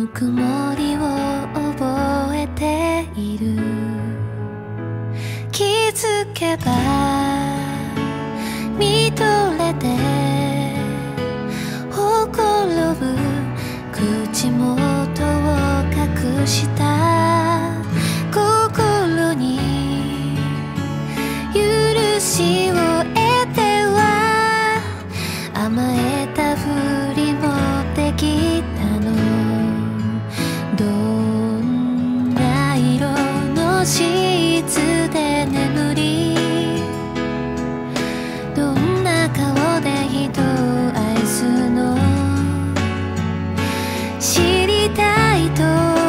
ぬくもりを覚えている。気づけば見とれてほころぶ口元を隠した心に許しを得ては甘えたふりもできたの。どんな色のシーツで眠り、どんな顔で人を愛すの。知りたいと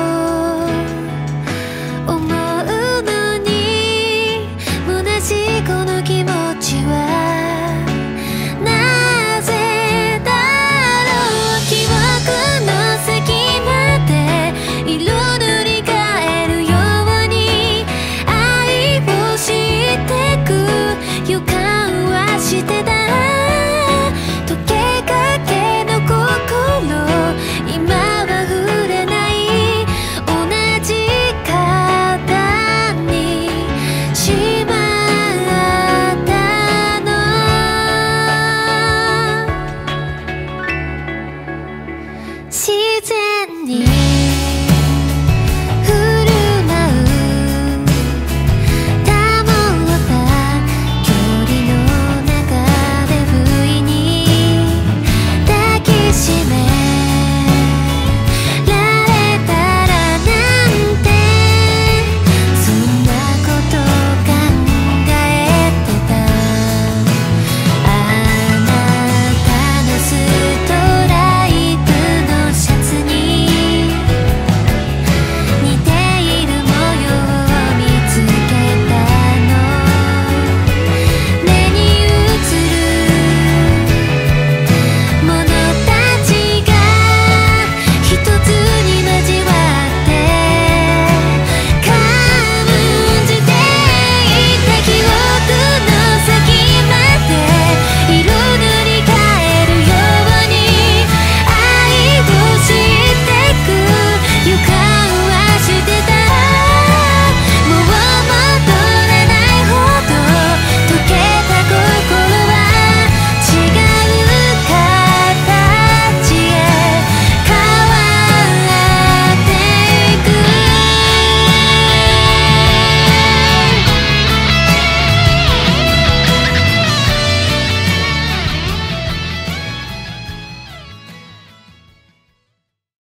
思うのに虚しいこの気持ちはなぜだろう。記憶の先まで色塗り替えるように愛を知ってく予感はして